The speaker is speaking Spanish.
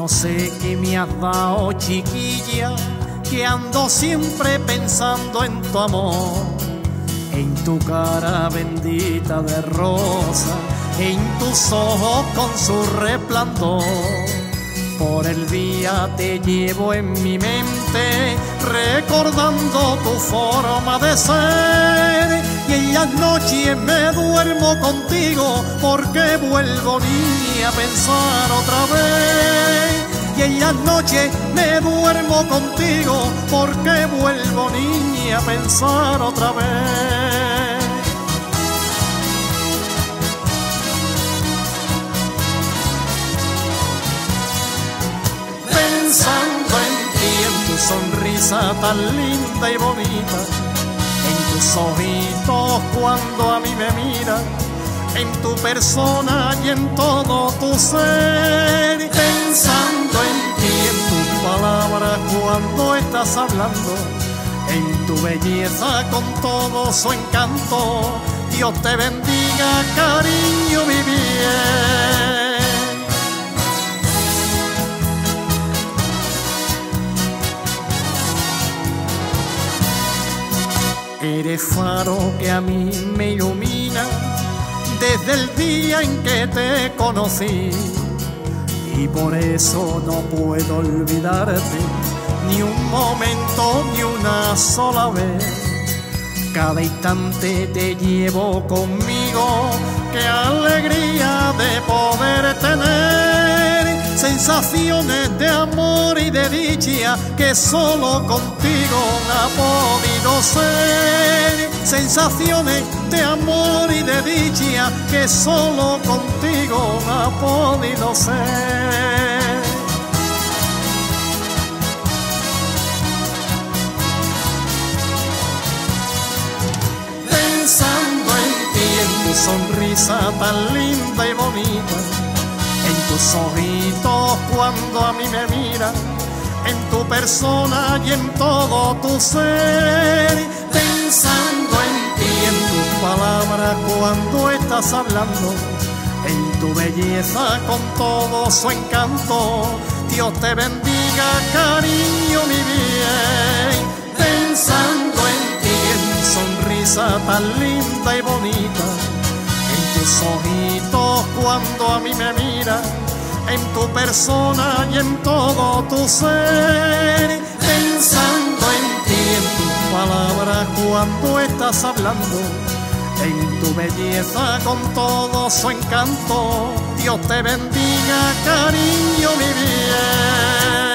No sé qué me has dado, chiquilla, que ando siempre pensando en tu amor, en tu cara bendita de rosa, en tus ojos con su resplandor. Por el día te llevo en mi mente, recordando tu forma de ser. Y en las noches me duermo contigo, porque vuelvo, niña, a pensar otra vez. Y en las noches me duermo contigo, porque vuelvo, niña, a pensar otra vez. Pensando en ti, en tu sonrisa tan linda y bonita, en tus ojitos cuando a mí me miras, en tu persona y en todo tu ser. Pensando en ti, en tus palabras cuando estás hablando, en tu belleza con todo su encanto. Dios te bendiga, cariño, mi bien. Eres faro que a mí me ilumina desde el día en que te conocí, y por eso no puedo olvidarte ni un momento, ni una sola vez. Cada instante te llevo conmigo, qué alegría de poder tener sensaciones de amor y de dicha que solo contigo ha podido ser. Sensaciones de amor y de dicha que solo contigo ha podido ser. Pensando en ti, en tu sonrisa tan linda y bonita, en tus ojitos cuando a mí me miras, en tu persona y en todo tu ser. Pensando en ti, en tus palabras cuando estás hablando, en tu belleza con todo su encanto. Dios te bendiga, cariño, mi bien. Pensando en ti, en tu sonrisa tan linda y bonita, en tus ojitos cuando a mí me miras, en tu persona y en todo tu ser. Pensando en ti, en tus palabras cuando estás hablando, en tu belleza con todo su encanto. Dios te bendiga, cariño, mi bien.